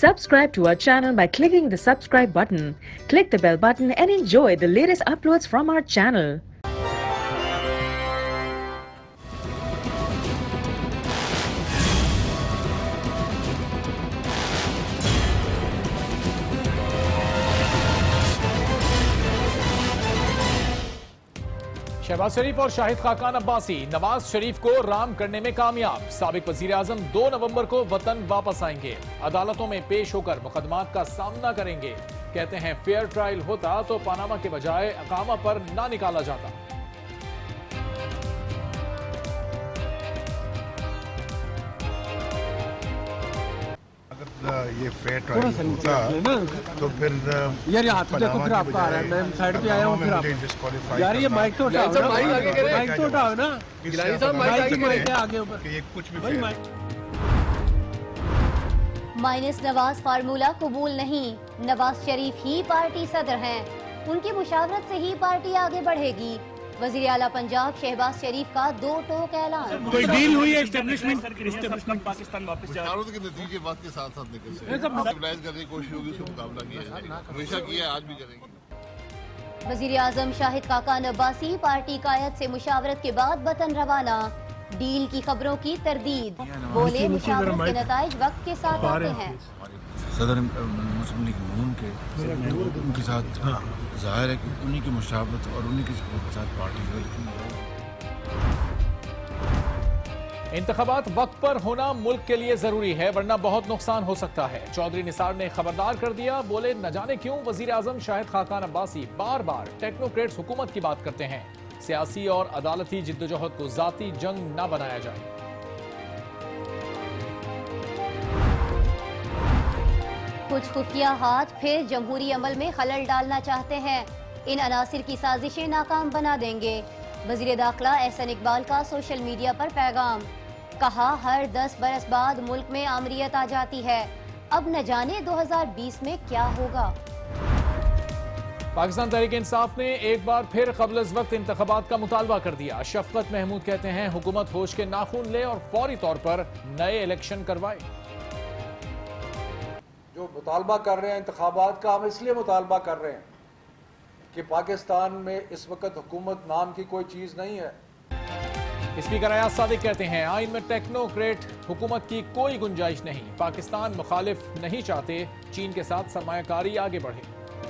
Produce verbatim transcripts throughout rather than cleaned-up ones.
Subscribe to our channel by clicking the subscribe button. Click the bell button and enjoy the latest uploads from our channel. Shahbaz शरीफ और शाहिद खाकान अब्बासी नवाज शरीफ को राम करने में कामयाब। साबिक वजीर आजम दो नवंबर को वतन वापस आएंगे। अदालतों में पेश होकर मुकदमात का सामना करेंगे। कहते हैं फेयर ट्रायल होता तो पनामा के बजाय अकामा पर ना निकाला जाता। ये फेयर ट्रायल होता तो फिर यार यहाँ तो देखो फिर आपका आ रहा है, मैं साइड पे आया हूँ फिर आप यार ये माइक तो उठाओ ना, माइक तो उठाओ ना, गिलानी साहब माइक माइक आगे ऊपर ये कुछ भी माइनस नवाज फार्मूला कबूल नहीं। नवाज शरीफ ही पार्टी सदर हैं, उनकी मुशावरत से ही पार्टी आगे बढ़ेगी। वजीर आला पंजाब शहबाज शरीफ का दो टोक ऐलान। कोई डील हुई है एस्टेब्लिशमेंट एस्टेब्लिशमेंट पाकिस्तान वापस जा रहा है के नतीजे बात के साथ साथ निकल स्टेबलाइज करने की कोशिश होगी, उसका मुकाबला किया जाएगा, हमेशा किया है, आज भी करेंगे। वजीर आजम शाहिद खाकान अब्बासी पार्टी कायद से मुशावरत के बाद वतन रवाना। डील की खबरों की तरदीद, बोले मुशावरत के नताइज वक्त के साथ आते हैं। सदर मुस्लिम लीग नून के उनके साथ जाहिर है कि उन्हीं की मुशावरत और उन्हीं के साथ पार्टी इंतखाबात वक्त पर होना मुल्क के लिए जरूरी है, वरना बहुत नुकसान हो सकता है। चौधरी निसार ने खबरदार कर दिया। बोले न जाने क्यों वजीर आजम शाहिद खाकान अब्बासी बार बार टेक्नोक्रेट्स हुकूमत की बात करते हैं। सियासी और अदालती जिद्दोजहद को जाती जंग न बनाया जाए। कुछ खुफिया हाथ फिर जमहूरी अमल में खलल डालना चाहते हैं। इन अनासिर की साजिशें नाकाम बना देंगे। वजीर दाखिला एहसन इकबाल का सोशल मीडिया पर पैगाम। कहा हर दस बरस बाद मुल्क में आमरीत आ जाती है, अब न जाने दो हजार बीस में क्या होगा। पाकिस्तान तहरीक इंसाफ ने एक बार फिर क़ब्ल अज़ वक्त इंतखाबात का मुतालबा कर दिया। शफकत महमूद कहते हैं हुकूमत होश के नाखून ले और फौरी तौर पर नए इलेक्शन करवाए। जो मुतालबा कर रहे हैं इंतखाबात का, हम इसलिए मुतालबा कर रहे हैं कि पाकिस्तान में इस वक्त हुकूमत नाम की कोई चीज़ नहीं है। स्पीकर अयाज सादिक कहते हैं आइन में टेक्नोक्रेट हुकूमत की कोई गुंजाइश नहीं। पाकिस्तान मुखालिफ नहीं चाहते चीन के साथ सरमायाकारी आगे बढ़े।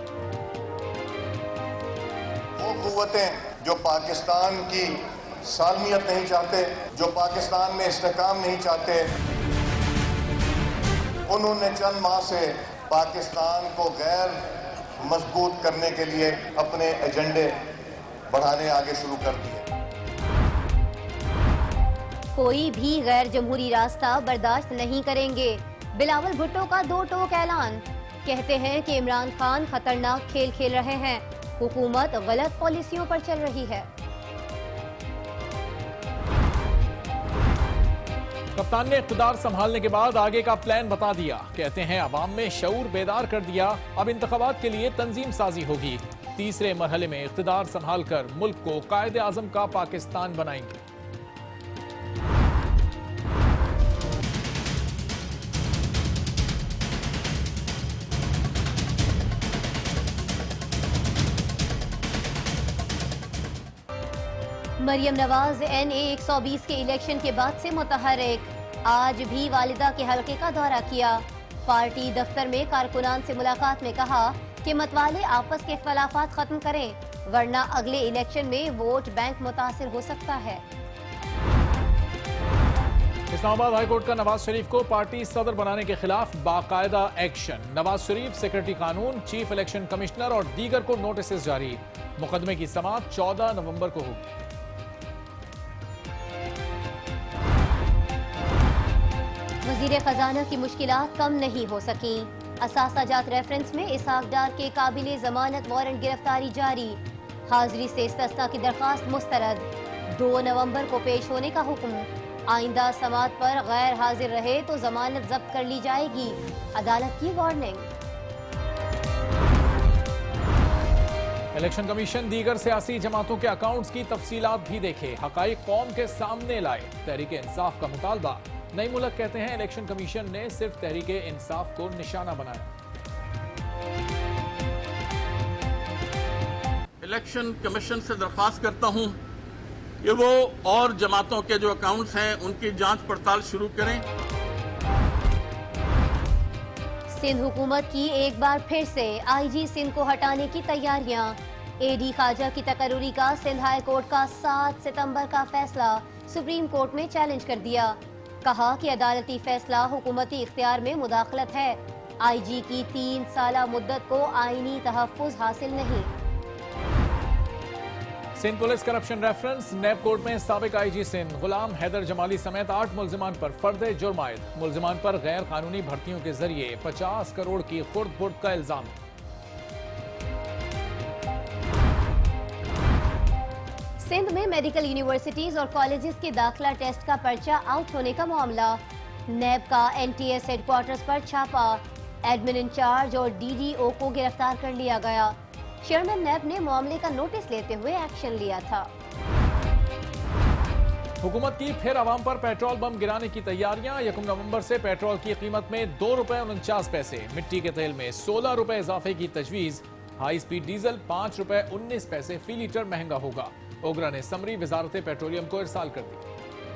वो कुव्वतें जो पाकिस्तान की सालमियत नहीं चाहते, जो पाकिस्तान में इस्तेहकाम नहीं चाहते, उन्होंने चंद माह से पाकिस्तान को गैर मजबूत करने के लिए अपने एजेंडे बढ़ाने आगे शुरू कर दिए। कोई भी गैर जमहूरी रास्ता बर्दाश्त नहीं करेंगे। बिलावल भुट्टो का दो टोक ऐलान। कहते हैं कि इमरान खान खतरनाक खेल खेल रहे हैं, हुकूमत गलत पॉलिसियों पर चल रही है। कप्तान ने इक़्तिदार संभालने के बाद आगे का प्लान बता दिया। कहते हैं अवाम में शऊर बेदार कर दिया, अब इंतखाबात के लिए तंजीम साजी होगी। तीसरे मरहले में इक़्तिदार संभाल कर मुल्क को कायदे आज़म का पाकिस्तान बनाएंगे। मरियम नवाज एन ए एक सौ बीस के इलेक्शन के बाद से मुतहर्रिक। आज भी वालिदा के हलके का दौरा किया। पार्टी दफ्तर में कारकुनान से मुलाकात में कहा कि मतवाले आपस के इख्तलाफात खत्म करें, वरना अगले इलेक्शन में वोट बैंक मुतासिर हो सकता है। इस्लामाबाद हाईकोर्ट का नवाज शरीफ को पार्टी सदर बनाने के खिलाफ बाकायदा एक्शन। नवाज शरीफ, सेक्रेटरी कानून, चीफ इलेक्शन कमिश्नर और दीगर को नोटिस जारी। मुकदमे की समाअत चौदह नवंबर को होगी। वजीर खजाना की मुश्किलात कम नहीं हो सकी। असासाजात रेफरेंस में इसहाक डार के काबिल जमानत वारंट गिरफ्तारी जारी। हाजिरी से इस्तिस्ना की दरखास्त मुस्तरद। दो नवंबर को पेश होने का हुक्म। आइंदा समाअत पर गैर हाजिर रहे तो जमानत जब्त कर ली जाएगी, अदालत की वार्निंग। इलेक्शन कमीशन दीगर सियासी जमातों के अकाउंट्स की तफसीलात भी देखे, हकाइक कौम के सामने लाए। तहरीक इंसाफ का मुतालबा। नई मुल्क कहते हैं इलेक्शन कमीशन ने सिर्फ तहरीके इंसाफ को निशाना बनाया। इलेक्शन कमीशन से दरख्वास्त करता हूं कि वो और जमातों के जो अकाउंट्स हैं उनकी जांच पड़ताल शुरू करें। सिंध हुकूमत की एक बार फिर से आईजी सिंध को हटाने की तैयारियां। एडी खाजा की तकर्री का सिंध हाई कोर्ट का सात सितंबर का फैसला सुप्रीम कोर्ट में चैलेंज कर दिया। कहा कि अदालती फैसला हुकूमती इख्तियार में मुदाखलत है। आईजी की तीन साला मुद्दत को आईनी तहफ्फुज हासिल नहीं। Sindh police corruption reference NAB court में साबिक आईजी सिंध गुलाम हैदर जमाली समेत आठ मुल्जिमान पर फर्द जुर्म आयद। मुल्जिमान पर गैर कानूनी भर्तियों के जरिए पचास करोड़ की खुर्द बुर्द का इल्जाम। सिंध में मेडिकल यूनिवर्सिटीज और कॉलेजेस के दाखिला टेस्ट का पर्चा आउट होने का मामला। नैब का एनटीएस हेडक्वार्टर्स पर छापा। एडमिन इंचार्ज और डीडीओ को गिरफ्तार कर लिया गया। चेयरमैन नैब ने मामले का नोटिस लेते हुए एक्शन लिया था। हुकूमत की फिर अवाम पर पेट्रोल बम गिराने की तैयारियां। यकम नवंबर से पेट्रोल की कीमत में दो रुपए उनचास पैसे, मिट्टी के तेल में सोलह रुपए इजाफे की तजवीज। हाई स्पीड डीजल पाँच रुपए उन्नीस पैसे फी लीटर महंगा होगा। ओगरा ने समरी वजारत पेट्रोलियम को इरसाल कर दी।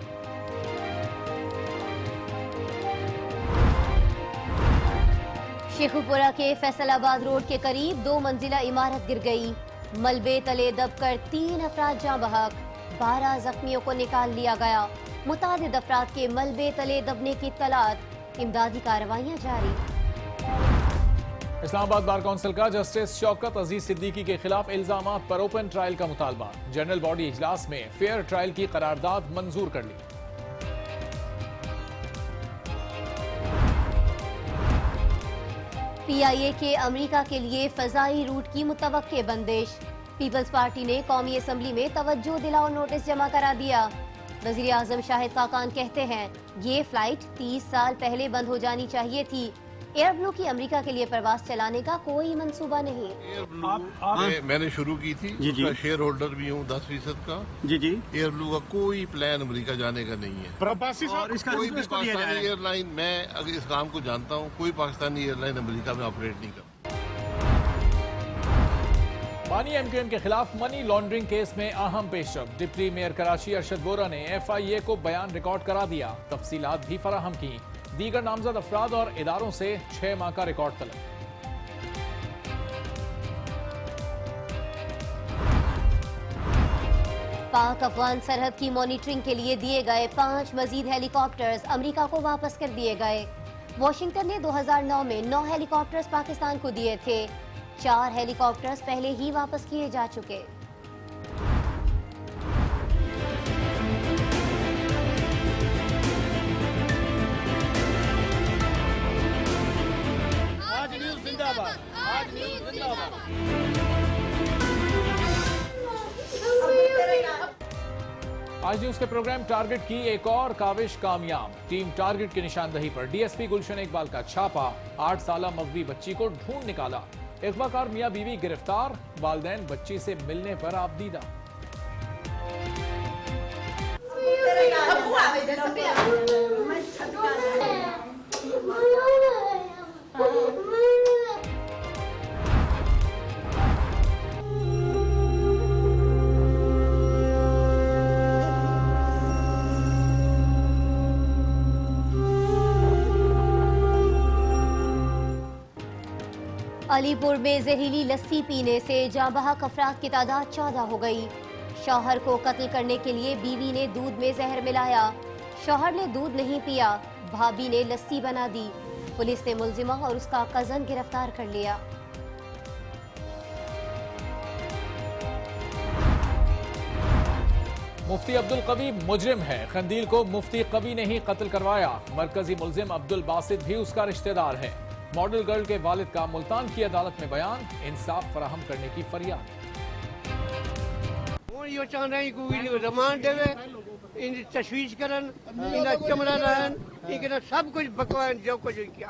शेखुपुरा के फैसलाबाद रोड के करीब दो मंजिला इमारत गिर गई। मलबे तले दबकर तीन अफराद जाँ बहक, बारह जख्मियों को निकाल लिया गया। मुतादिद अफराद के मलबे तले दबने की तलात। इमदादी कार्रवाइयां जारी। इस्लामाबाद बार काउंसिल का जस्टिस शौकत अजीज सिद्दीकी के खिलाफ इल्जामात पर ओपन ट्रायल का मुतालबा। जनरल बॉडी इजलास में फेयर ट्रायल की करारदाद मंजूर कर ली। पीआईए के अमेरिका के लिए फजाई रूट की मुतवक्के बंदिश। पीपल्स पार्टी ने कौमी असम्बली में तवज्जो दिलाओ नोटिस जमा करा दिया। वजीर आजम शाहिद खाकान कहते हैं ये फ्लाइट तीस साल पहले बंद हो जानी चाहिए थी। एयर ब्लू की अमेरिका के लिए प्रवास चलाने का कोई मंसूबा नहीं। एयर ब्लू आप, आप, मैं, मैंने शुरू की थी, उसका शेयर होल्डर भी हूँ दस फीसद का। जी जी एयर ब्लू का कोई प्लान अमेरिका जाने का नहीं है। प्रवासी और इसका कोई भी पाकिस्तानी एयरलाइन, मैं अगर इस काम को जानता हूँ, कोई पाकिस्तानी एयरलाइन अमेरिका में ऑपरेट नहीं करता। बानी एमक्यूएम के खिलाफ मनी लॉन्ड्रिंग केस में अहम पेशरफ। डिप्टी मेयर कराची अरशद बोरा ने एफआईए को बयान रिकॉर्ड करा दिया। तफसीलात भी फराहम की। दीगर नामजद अफराद और इदारों से छह माह का रिकॉर्ड तलब। पाक अफगान सरहद की मॉनिटरिंग के लिए दिए गए पांच मजीद हेलीकॉप्टर्स अमेरिका को वापस कर दिए गए। वॉशिंगटन ने दो हज़ार नौ में नौ हेलीकॉप्टर्स पाकिस्तान को दिए थे। चार हेलीकॉप्टर्स पहले ही वापस किए जा चुके। आज न्यूज़ जिंदाबाद। आज न्यूज के प्रोग्राम टारगेट की एक और काविश कामयाब। टीम टारगेट की निशानदही पर डीएसपी गुलशन इकबाल का छापा। आठ साला मगवी बच्ची को ढूंढ निकाला। अगवाकार मियां बीवी गिरफ्तार। वालिदैन बच्ची से मिलने पर आपदीदा। अलीपुर में जहरीली लस्सी पीने से जाँ बहक अफराद की तादाद चौदह हो गई। शौहर को कत्ल करने के लिए बीवी ने दूध में जहर मिलाया। शौहर ने दूध नहीं पिया, भाभी ने लस्सी बना दी। पुलिस ने मुलजिमा और उसका कजन गिरफ्तार कर लिया। मुफ्ती अब्दुल कवी मुजरिम है। खंदील को मुफ्ती कवी ने ही कत्ल करवाया। मरकजी मुलजिम अब्दुल बासित भी उसका रिश्तेदार है। मॉडल गर्ल के वालिद का मुल्तान की अदालत में बयान। इंसाफ फराहम करने की फरियाद। यो चाह रहे हैं कि रिमांड देवे, इन तशवीश करन, इन चमड़ा रहन, इनके सब कुछ बकवास जो कुछ किया।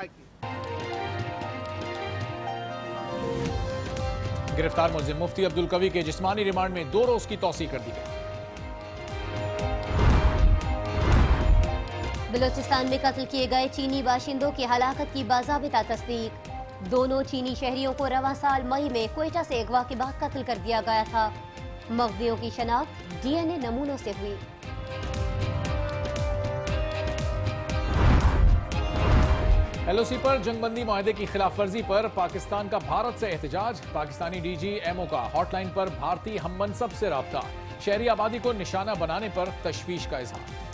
गिरफ्तार मुलजिम मुफ्ती अब्दुल कवी के जिस्मानी रिमांड में दो रोज की तौसीह कर दी गई। बलूचिस्तान में कत्ल किए गए चीनी बाशिंदों की हलाकत की बाज़ाबिता तस्दीक। दोनों चीनी शहरियों को रवां साल मई में क्वेटा से अगवा के बाद कत्ल कर दिया गया था। मगजियों की शनाख्त डीएनए नमूनों से हुई। एलओसी पर जंगबंदी माहदे की खिलाफ वर्जी पर पाकिस्तान का भारत से एहतजाज। पाकिस्तानी डीजी एमओ का हॉटलाइन पर भारतीय हम मनसब से राब्ता। शहरी आबादी को निशाना बनाने पर तशवीश का इजहार।